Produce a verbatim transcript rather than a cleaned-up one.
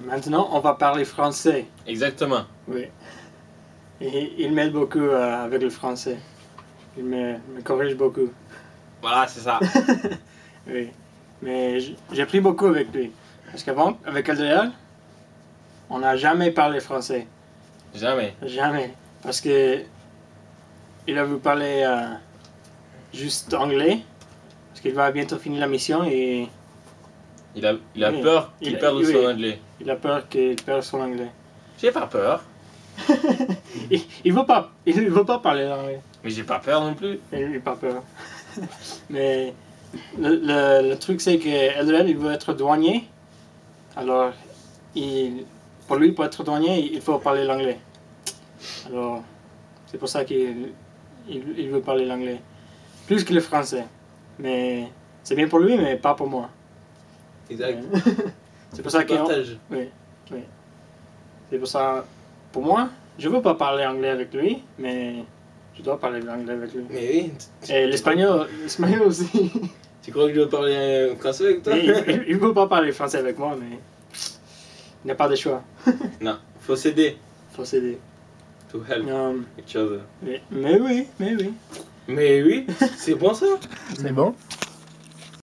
maintenant, on va parler français. Exactement. Oui. Et il m'aide beaucoup euh, avec le français. Il me, me corrige beaucoup. Voilà, c'est ça. Oui. Mais j'ai appris beaucoup avec lui. Parce qu'avant, avec Eldréal, on n'a jamais parlé français. Jamais. Jamais. Parce que il a voulu parler euh, juste anglais. Parce qu'il va bientôt finir la mission et Il a, il a oui. peur qu'il Il- perde oui. son anglais. il a peur qu'il perde son anglais. J'ai pas peur. il, il veut pas, il veut pas parler anglais. Mais j'ai pas peur non plus. Il n'a pas peur. Mais le, le, le truc c'est que Eldred, il veut être douanier. Alors, il, pour lui, pour être douanier, il faut parler l'anglais. Alors, c'est pour ça qu'il il, il veut parler l'anglais. Plus que le français. Mais c'est bien pour lui, mais pas pour moi. Exact. Euh, c'est pour ça qu'il... Partage. Oui, oui. C'est pour ça, pour moi, je veux pas parler anglais avec lui, mais je dois parler l'anglais avec lui. Mais oui. Et l'espagnol, l'espagnol aussi. Tu crois que je dois parler euh, français avec toi? Et il, il veut pas parler français avec moi, mais il n'y a pas de choix. Non, faut s'aider. Faut s'aider. To help Um, each other. mais, mais oui, mais oui. Mais oui, c'est bon ça. C'est bon.